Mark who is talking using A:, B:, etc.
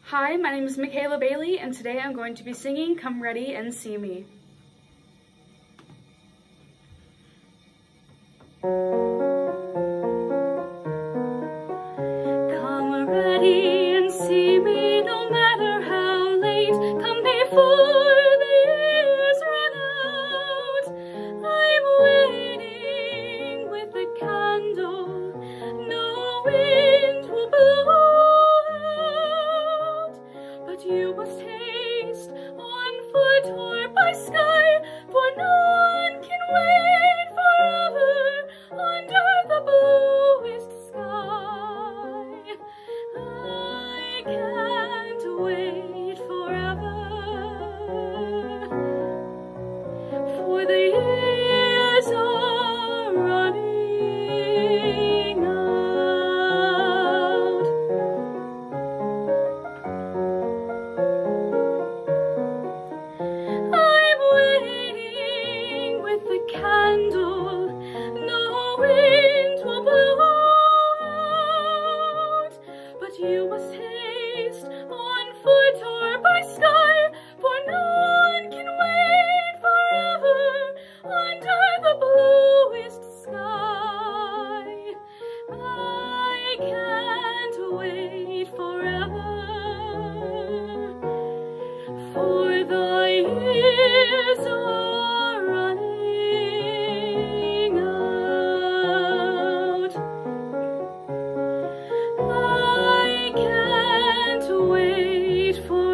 A: Hi, my name is Michaela Bailey, and today I'm going to be singing Come Ready and See Me. Come ready and see me, no matter how late. Come before the years run out. I'm waiting with a candle, no wind will blow out. But you must haste on foot or by sky, for no one can wait forever under the bluest sky. I can't wait forever, for the years are running out. I'm waiting with the candle, no wind will blow out. But you must haste on foot or by sky, for no one can wait forever under the bluest sky. I can't wait forever, for the years are running out. I can't wait for